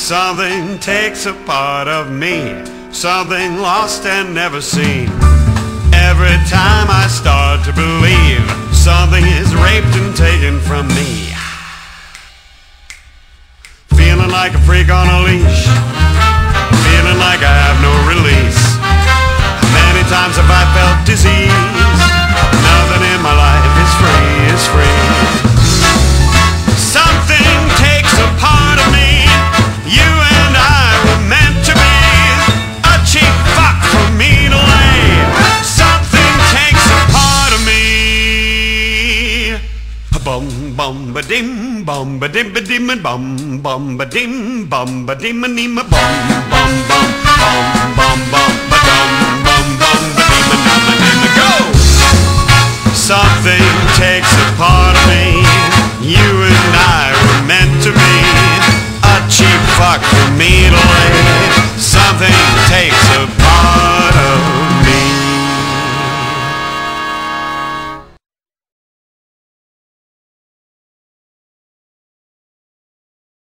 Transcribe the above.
Something takes a part of me, something lost and never seen. Every time I start to believe something is raped and taken from me. Feeling like a freak on a leash, feeling like I have no release. How many times have I felt disease? Nothing in my life is free, is free. Something takes a part of me. You and I were meant to be a cheap fuck for me to lay. Something takes a part of me. Bum bum ba dim bum ba dim ba dim bum bum ba dim bum ba dim a nim bum bum bum bum bum bum.